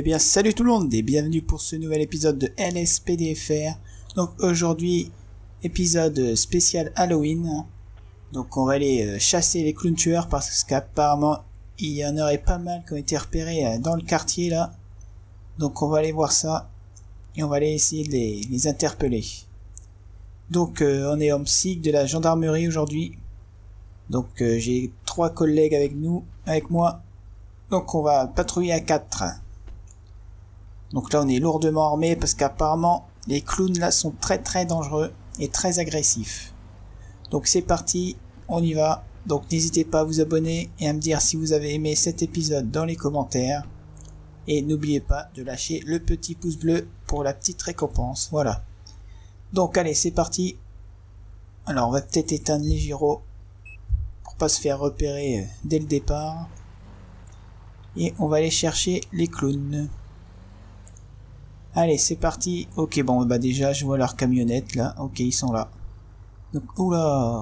bien, salut tout le monde et bienvenue pour ce nouvel épisode de LSPDFR. Donc aujourd'hui, épisode spécial Halloween. Donc on va aller chasser les clowns tueurs parce qu'apparemment il y en aurait pas mal qui ont été repérés dans le quartier là. Donc on va aller voir ça et on va aller essayer de les interpeller. Donc on est en psych de la gendarmerie aujourd'hui. Donc j'ai 3 collègues avec moi. Donc on va patrouiller à 4. Donc là on est lourdement armé parce qu'apparemment les clowns là sont très dangereux et très agressifs. Donc c'est parti, on y va. Donc n'hésitez pas à vous abonner et à me dire si vous avez aimé cet épisode dans les commentaires. Et n'oubliez pas de lâcher le petit pouce bleu pour la petite récompense. Voilà. Donc allez, c'est parti. Alors on va peut-être éteindre les gyros pour pas se faire repérer dès le départ. Et on va aller chercher les clowns. Allez, c'est parti. Ok, bon, bah déjà, je vois leur camionnette, là. Ok, ils sont là. Donc, oula.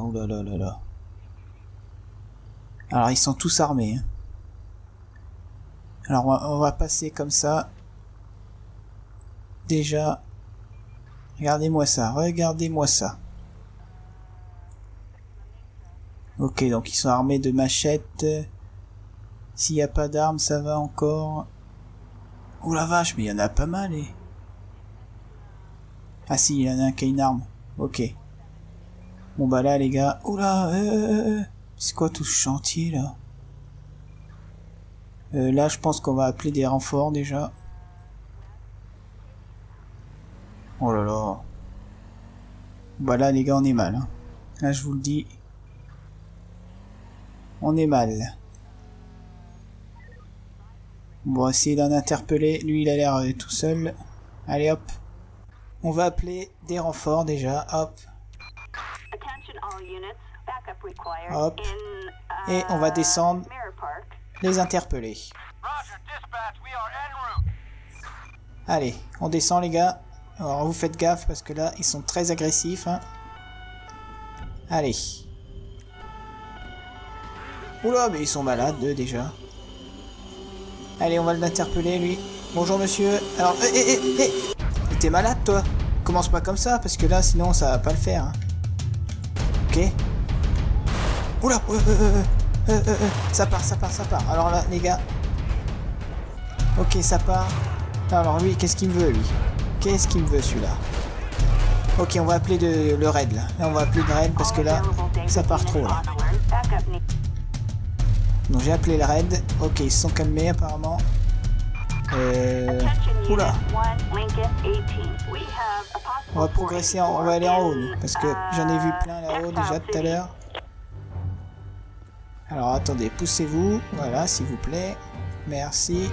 Alors, ils sont tous armés. Hein. Alors, on va passer comme ça. Déjà. Regardez-moi ça. Ok, donc ils sont armés de machettes. S'il n'y a pas d'armes, ça va encore. Oh la vache, mais il y en a pas mal, Ah si, il y en a un qui a une arme. Ok. Bon bah là, les gars... Oula, c'est quoi tout ce chantier, là? Là, je pense qu'on va appeler des renforts, déjà. Oh là là. Bah là, les gars, on est mal, hein. Là, je vous le dis. On est mal. Bon, on va essayer d'en interpeller. Lui, il a l'air tout seul. Allez, hop. On va appeler des renforts, déjà. Hop. Hop. Et on va descendre. Les interpeller. Allez, on descend, les gars. Alors, vous faites gaffe, parce que là, ils sont très agressifs. Hein. Allez. Oula, mais ils sont malades, eux, déjà. Allez, on va l'interpeller, lui. Bonjour, monsieur. Alors, t'es malade, toi? Commence pas comme ça, parce que là, sinon, ça va pas le faire. Hein. Ok. Oula, ça part. Alors là, les gars. Ok, ça part. Alors, lui, qu'est-ce qu'il me veut, lui? Qu'est-ce qu'il me veut, celui-là? Ok, on va appeler le raid, là. Là, on va appeler le raid, parce que là, ça part trop, là. Donc j'ai appelé le raid. Ok, ils se sont calmés apparemment. Oula. On va progresser, on va aller en haut nous, parce que j'en ai vu plein là-haut déjà tout à l'heure. Alors attendez, poussez-vous. Voilà, s'il vous plaît. Merci.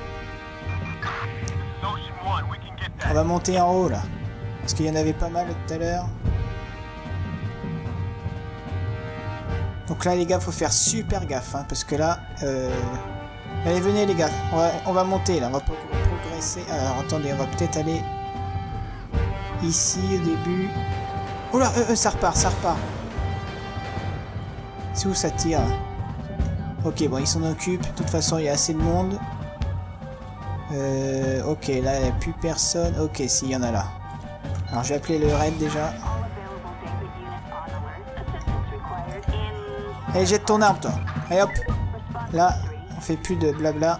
On va monter en haut là. Parce qu'il y en avait pas mal tout à l'heure. Donc là les gars, faut faire super gaffe, hein, parce que là, allez venez les gars, on va monter là, on va progresser. Alors attendez, on va peut-être aller ici au début. Oula, ça repart. C'est où ça tire? Ok, bon ils s'en occupent, de toute façon il y a assez de monde. Ok, là il n'y a plus personne. Ok, si, il y en a là. Alors j'ai appelé le raid déjà. Allez, jette ton arme, toi. Allez, hop. Là, on fait plus de blabla.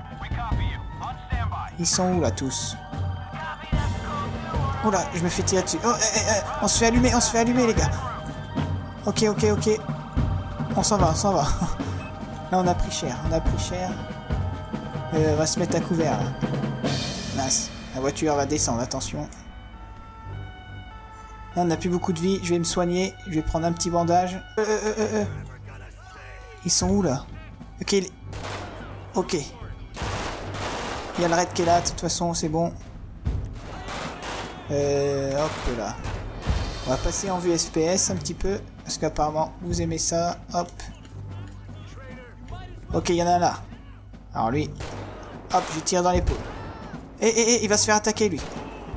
Ils sont où, là, tous? Oh là, je me fais tirer dessus. Oh, on se fait allumer, les gars. Ok. On s'en va. Là, on a pris cher. On va se mettre à couvert, là. Mince. La voiture va descendre, attention. Là, on n'a plus beaucoup de vie. Je vais me soigner. Je vais prendre un petit bandage. Ils sont où là? Ok. Ok. Il y a le raid qui est là, de toute façon, c'est bon. Hop là. On va passer en vue FPS un petit peu. Parce qu'apparemment, vous aimez ça. Hop. Ok, il y en a un là. Alors lui. Hop, je tire dans l'épaule. Il va se faire attaquer lui.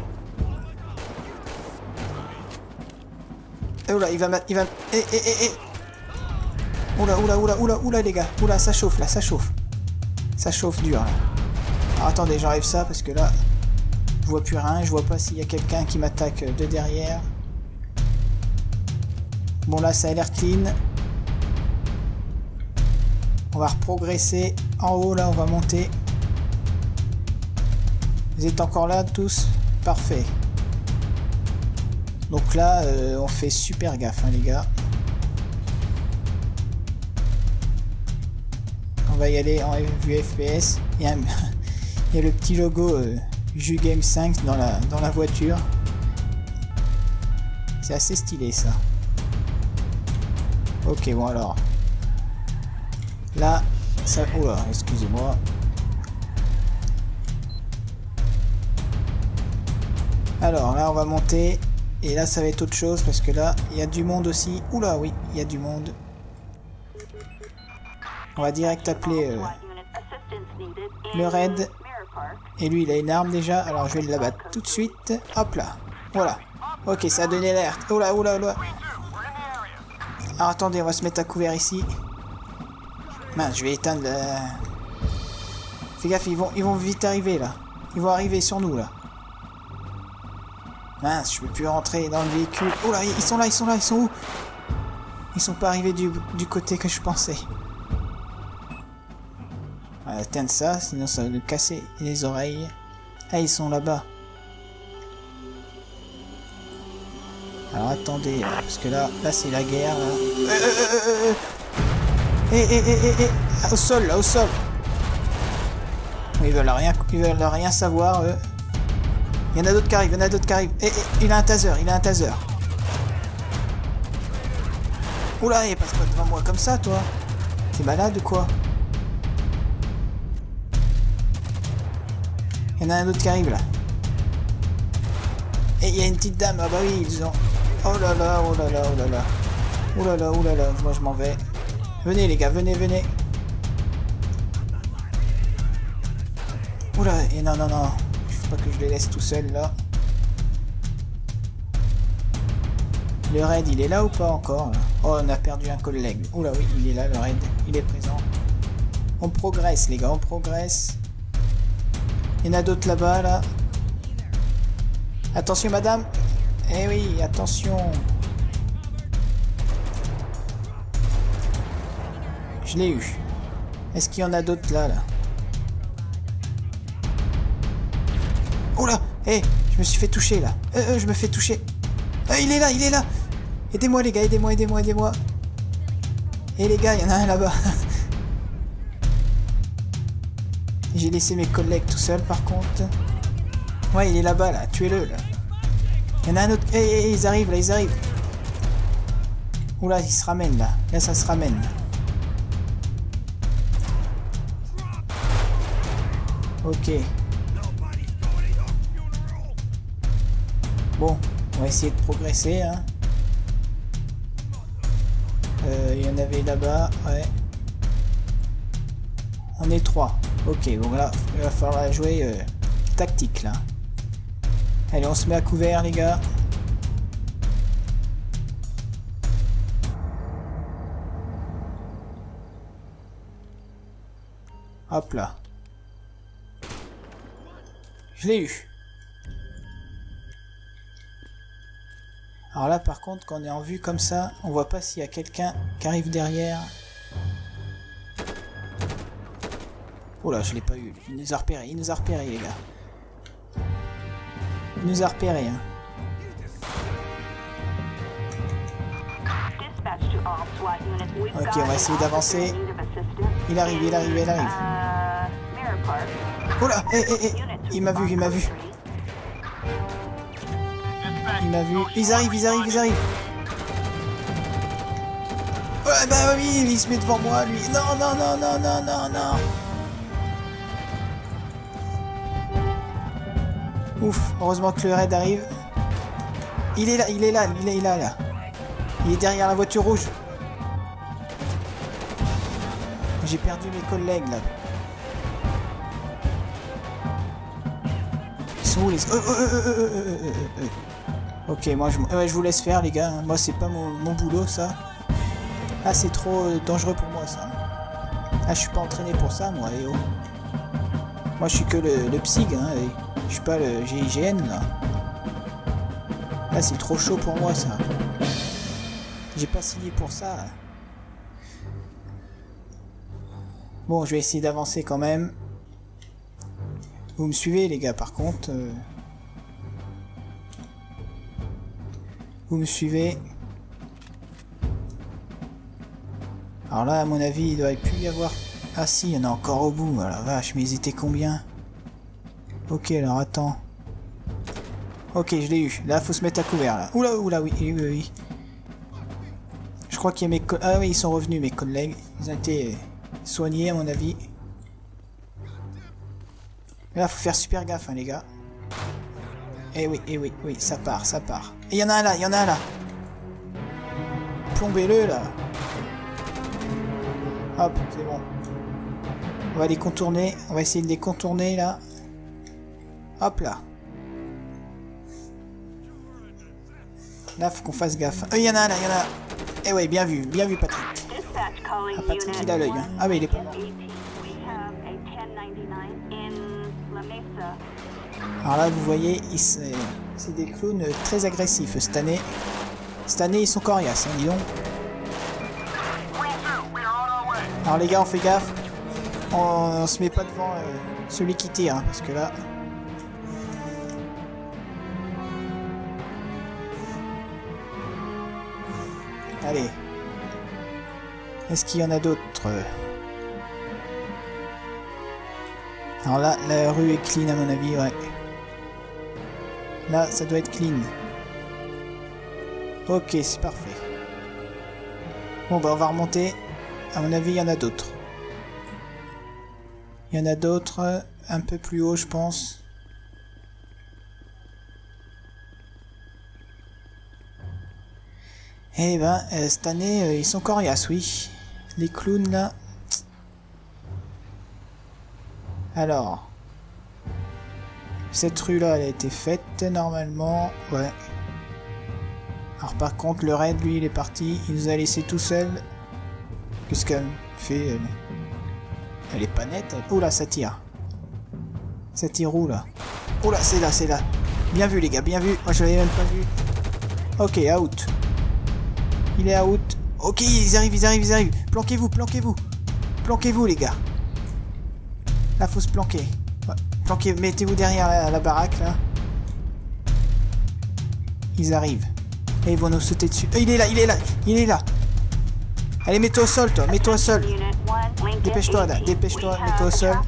Oula, il va... Oula les gars, oula ça chauffe là, ça chauffe dur là. Alors, attendez, j'enlève ça parce que là, je vois plus rien. Je vois pas s'il y a quelqu'un qui m'attaque de derrière. Bon, là, ça a l'air clean. On va reprogresser. En haut, là, on va monter. Vous êtes encore là, tous? Parfait. Donc là, on fait super gaffe, hein, les gars. On va y aller en vue FPS. Il y a le petit logo Jugame 5 dans la voiture. C'est assez stylé, ça. Ok, bon alors. Là, ça... Oula, excusez-moi. Alors, là, on va monter. Et là, ça va être autre chose, parce que là, il y a du monde aussi. Oula, oui, il y a du monde. On va direct appeler le raid. Et lui, il a une arme déjà. Alors, je vais l'abattre tout de suite. Hop là. Voilà. Ok, ça a donné l'alerte. Oula, oula, oula. Alors, attendez, on va se mettre à couvert ici. Mince, je vais éteindre la... Fais gaffe, ils vont vite arriver, là. Ils vont arriver sur nous, là. Mince, je peux plus rentrer dans le véhicule. Oh là, ils sont là, ils sont où? Ils sont pas arrivés du côté que je pensais. On va atteindre ça, sinon ça va nous casser les oreilles. Ah, ils sont là-bas. Alors attendez, parce que là c'est la guerre. Au sol, là, au sol. Ils veulent rien savoir, eux. Il y en a d'autres qui arrivent, il a un taser, Oula, il passe pas devant moi comme ça, toi. T'es malade ou quoi? Il y en a un autre qui arrive, là. Et il y a une petite dame, ah bah oui, ils ont... Oh là là, oh là là, oh là là. Oh là là, oh là là, moi je m'en vais. Venez les gars, venez. Oula, et non. Faut pas que je les laisse tout seuls là. Le raid, il est là ou pas encore là? Oh, on a perdu un collègue. Oula, oui, il est là, le raid. Il est présent. On progresse, les gars, on progresse. Il y en a d'autres là-bas, là. Attention, madame. Eh oui, attention. Je l'ai eu. Est-ce qu'il y en a d'autres là? Oh là, hé, je me suis fait toucher là. Je me fais toucher. Il est là. Aidez-moi les gars, aidez-moi. Et les gars, il y en a un là-bas. J'ai laissé mes collègues tout seuls par contre. Ouais, il est là-bas là, tuez-le là. Il y en a un autre. Ils arrivent. Oula, ils se ramènent là. Là, ça se ramène. Ok. Bon, on va essayer de progresser, hein. Il y en avait là-bas, ouais. On est 3. Ok, bon là, il va falloir jouer tactique, là. Allez, on se met à couvert, les gars. Hop là. Je l'ai eu. Alors là, par contre, quand on est en vue comme ça, on voit pas s'il y a quelqu'un qui arrive derrière. Oh là, je l'ai pas eu. Il nous a repéré, les gars. Il nous a repéré, hein. Ok, on va essayer d'avancer. Il arrive. Oh là, il m'a vu. Ils arrivent. Ouais, bah oui, il se met devant moi, lui. Non. Ouf, heureusement que le raid arrive. Il est là. Il est derrière la voiture rouge. J'ai perdu mes collègues, là. Ils sont où, les... Ok, moi je vous laisse faire, les gars. Moi c'est pas mon boulot, ça. Ah, c'est trop dangereux pour moi, ça. Ah, je suis pas entraîné pour ça, moi, et oh. Moi, je suis que le psyg, hein, et je suis pas le GIGN, là. Là, c'est trop chaud pour moi, ça. J'ai pas signé pour ça. Bon, je vais essayer d'avancer quand même. Vous me suivez, les gars, par contre. Vous me suivez. Alors là, à mon avis, il doit plus y avoir... Ah si, il y en a encore au bout. Ah la vache, mais ils étaient combien? Ok, alors attends. Ok, je l'ai eu. Là, faut se mettre à couvert, là. Oula, oula, oui, oui, oui, oui. Je crois qu'il y a mes... Ah oui, ils sont revenus, mes collègues. Ils ont été soignés, à mon avis. Mais là, faut faire super gaffe, hein, les gars. Eh oui, oui, ça part, ça part. Et il y en a un là, il y en a un là. Plombez-le, là. Hop, c'est bon. On va les contourner. On va essayer de les contourner, là. Hop, là. Là, faut qu'on fasse gaffe. Il y en a un là, il y en a un. Eh ouais, bien vu, Patrick. Ah, Patrick, il a l'œil. Hein. Ah oui, il est pas mort. Alors là, vous voyez, c'est des clowns très agressifs cette année. Cette année, ils sont coriaces, hein, dis donc. Alors les gars, on fait gaffe. On se met pas devant celui qui tire, hein, parce que là... Allez. Est-ce qu'il y en a d'autres? Alors là, la rue est clean à mon avis, ouais. Là, ça doit être clean. Ok, c'est parfait. Bon, bah on va remonter. À mon avis, il y en a d'autres. Il y en a d'autres un peu plus haut, je pense. Eh ben, cette année, ils sont coriaces, oui. Les clowns, là. Alors. Cette rue-là, elle a été faite, normalement. Ouais. Alors, par contre, le raid, lui, il est parti. Il nous a laissé tout seul. Qu'est-ce qu'elle fait, elle est pas nette. Oh là, ça tire. Ça tire où, là? Oh là, c'est là, c'est là. Bien vu, les gars, bien vu. Moi, je l'avais même pas vu. Ok, out. Il est out. Ok, ils arrivent, ils arrivent, ils arrivent. Planquez-vous, planquez-vous. Planquez-vous, les gars. Là, faut se planquer. Ouais. Planquez, mettez-vous derrière la baraque, là. Ils arrivent. Et ils vont nous sauter dessus. Il est là, il est là, il est là. Allez, mets-toi au sol, toi. Mets-toi au sol. Dépêche-toi, là. Dépêche-toi, mets-toi au sol.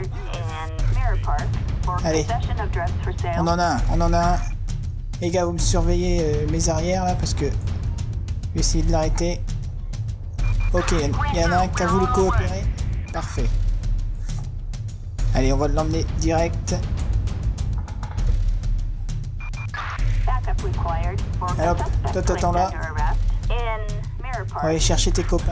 Allez. On en a un, on en a un. Les gars, vous me surveillez mes arrières, là, parce que... Je vais essayer de l'arrêter. Ok, il y en a un qui a voulu coopérer. Parfait. Allez, on va l'emmener direct. Alors, toi, t'attends là. On va aller chercher tes copains.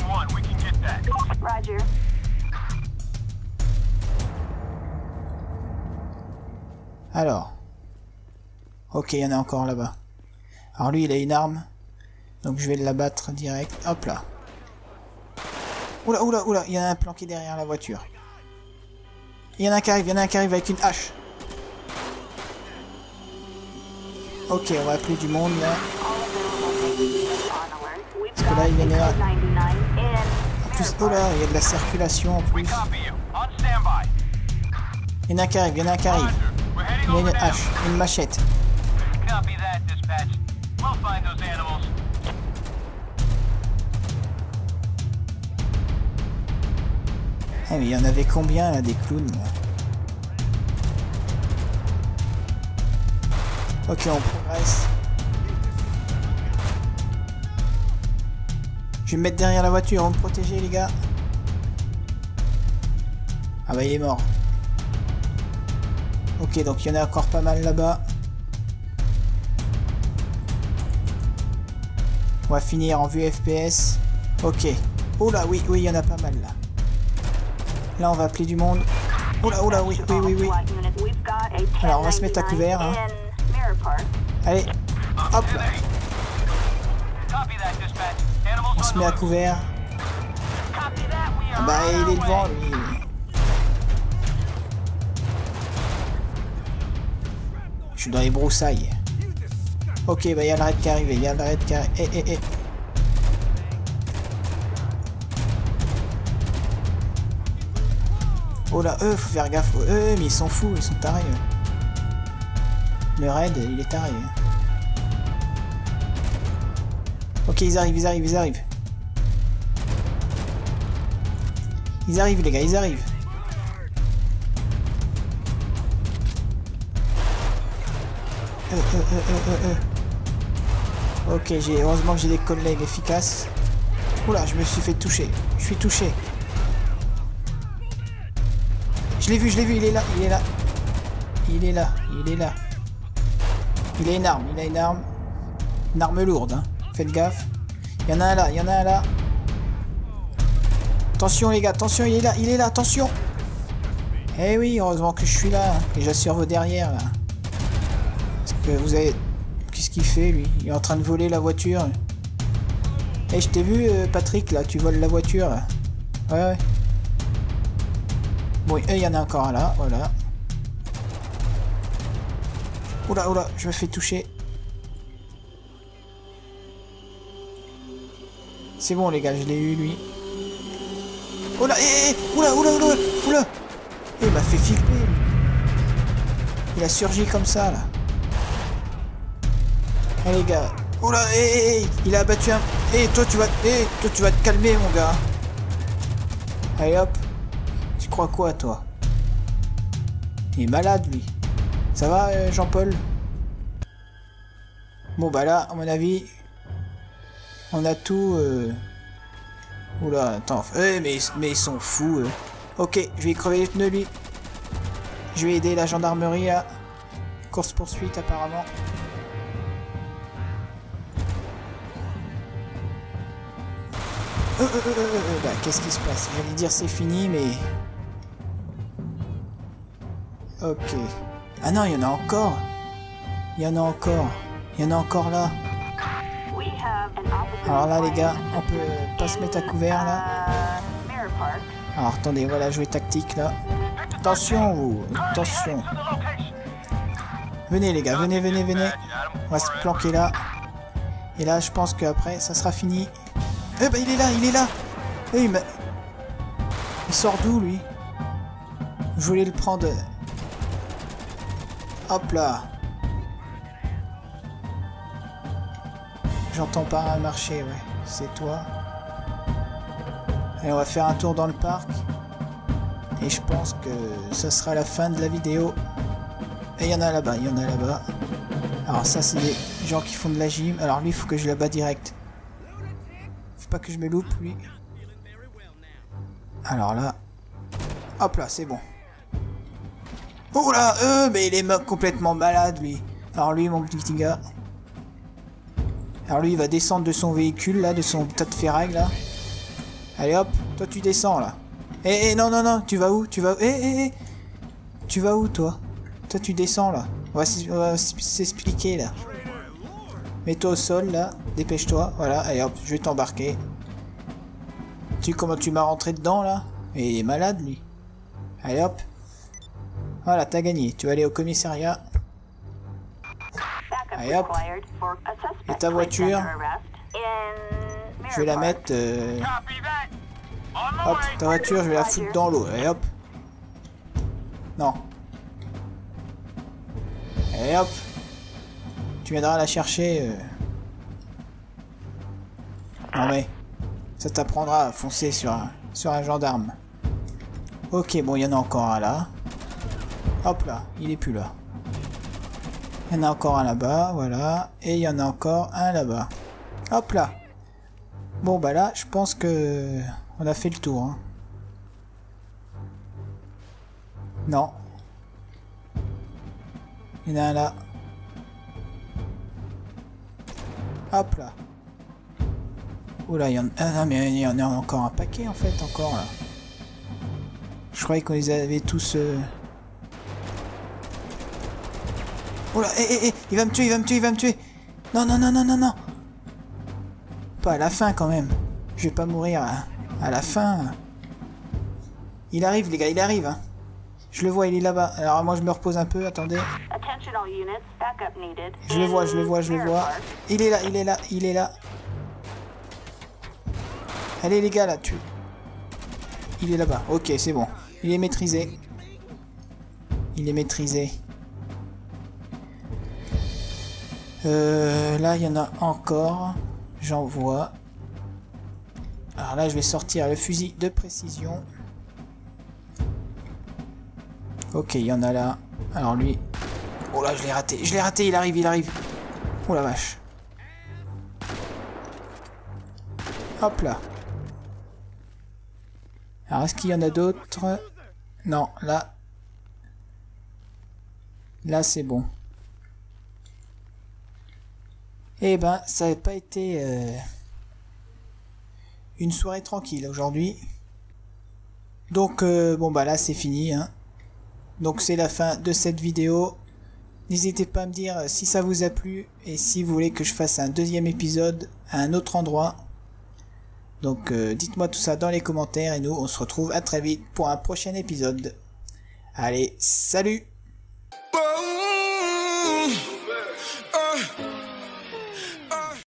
Alors. Ok, il y en a encore là-bas. Alors lui, il a une arme. Donc je vais l'abattre direct. Hop là. Oula, oula, oula. Il y en a un planqué derrière la voiture. Il y en a un qui arrive, il y en a un qui arrive avec une hache. Ok, on va appeler du monde là. Parce que là, il y en a... En plus, oh là, il y a de la circulation en plus. Il y en a un qui arrive, il y en a un qui arrive. Il y a une hache, une machette. Ah mais il y en avait combien là, des clowns là? Ok, on progresse. Je vais me mettre derrière la voiture, on va me protéger les gars. Ah bah il est mort. Ok, donc il y en a encore pas mal là-bas. On va finir en vue FPS. Ok. Oh là, oui, oui, il y en a pas mal là. Là, on va appeler du monde. Oh là, oui, oui, oui, oui. Alors, on va se mettre à couvert. Hein. Allez, hop là. On se met à couvert. Ah bah, il est devant, lui. Je suis dans les broussailles. Ok, bah il y a le raid qui arrive, il y a le raid qui arrive. Eh. Oh là, faut faire gaffe. Mais ils sont fous, ils sont tarés. Le raid, il est taré. Ok, ils arrivent. Ils arrivent les gars, ils arrivent. Ok, heureusement que j'ai des collègues efficaces. Oula, je me suis fait toucher. Je suis touché. Je l'ai vu, il est là. Il a une arme, Une arme lourde, hein. Faites gaffe. Il y en a un là, Attention les gars, attention, il est là, attention. Eh oui, heureusement que je suis là, et j'assure vos derrière, là. Parce que vous avez... Qu'est-ce qu'il fait, lui? Il est en train de voler la voiture. Eh, je t'ai vu, Patrick, là, tu voles la voiture, là. Ouais. Bon, il y en a encore un là, voilà. Oula, je me fais toucher. C'est bon, les gars, je l'ai eu, lui. Oh là, oula. Il m'a fait flipper, lui. Il a surgi comme ça, là. Allez, les gars. Oula, il a abattu un... toi, tu vas te calmer, mon gars. Allez, hop. Tu crois quoi, toi? Il est malade, lui. Ça va, Jean-Paul? Bon, bah là, à mon avis... On a tout... Oula, attends. Mais ils sont fous. Ok, je vais crever les pneus, lui. Je vais aider la gendarmerie à... Course-poursuite, apparemment. Bah, qu'est-ce qui se passe? J'allais dire c'est fini, mais... Ok. Ah non, il y en a encore. Il y en a encore là. Alors là, les gars, on peut pas se mettre à couvert, là. Alors, attendez, voilà, jouer tactique, là. Attention, vous. Attention. Venez, les gars, venez. On va se planquer là. Et là, je pense qu'après, ça sera fini. Eh ben, il est là. Il sort d'où, lui? Je voulais le prendre... Hop là. J'entends pas marcher, ouais. C'est toi. Allez, on va faire un tour dans le parc. Et je pense que ça sera la fin de la vidéo. Et il y en a là-bas, Alors ça, c'est des gens qui font de la gym. Alors lui, il faut que je l'abat direct. Faut pas que je me loupe, lui. Alors là... Hop là, c'est bon. Oh là, mais il est complètement malade, lui. Alors lui, mon petit gars... Alors lui, il va descendre de son véhicule, là, de son tas de ferraille, là. Allez, hop, toi, tu descends, là. Non, tu vas où? Tu vas où, toi? Toi, tu descends, là. On va s'expliquer, là. Mets-toi au sol, là. Dépêche-toi. Voilà, allez, hop, je vais t'embarquer. Tu sais comment tu m'as rentré dedans, là? Et il est malade, lui. Allez, hop. Voilà, t'as gagné. Tu vas aller au commissariat. Allez, hop. Et ta voiture, je vais la mettre... Hop, ta voiture, je vais la foutre dans l'eau. Allez, hop. Non. Allez, hop. Tu viendras la chercher. Non mais... Ça t'apprendra à foncer sur un gendarme. Ok, bon, il y en a encore un là. Hop là, il est plus là. Il y en a encore un là-bas, voilà. Et il y en a encore un là-bas. Hop là. Bon, bah là, je pense que... On a fait le tour. Hein. Non. Il y en a un là. Hop là. Oula, il y en a... Ah non, mais il y en a encore un paquet, en fait, encore là. Je croyais qu'on les avait tous... Oh là, il va me tuer. Non. Pas à la fin quand même. Je vais pas mourir à la fin. Il arrive les gars, il arrive. Hein. Je le vois, il est là-bas. Alors moi je me repose un peu, attendez. Je le vois, je le vois, je le vois. Il est là, il est là, il est là. Allez les gars là, tu... Il est là-bas. Ok, c'est bon. Il est maîtrisé. Il est maîtrisé. Là, il y en a encore. J'en vois. Alors là, je vais sortir le fusil de précision. Ok, il y en a là. Alors lui... Oh là, je l'ai raté. Je l'ai raté, il arrive, il arrive. Oh la vache. Hop là. Alors, est-ce qu'il y en a d'autres? Non, là... Là, c'est bon. Eh ben, ça n'a pas été une soirée tranquille aujourd'hui. Donc, bon, bah là, c'est fini. Hein. Donc, c'est la fin de cette vidéo. N'hésitez pas à me dire si ça vous a plu et si vous voulez que je fasse un deuxième épisode à un autre endroit. Donc, dites-moi tout ça dans les commentaires et nous, on se retrouve à très vite pour un prochain épisode. Allez, salut!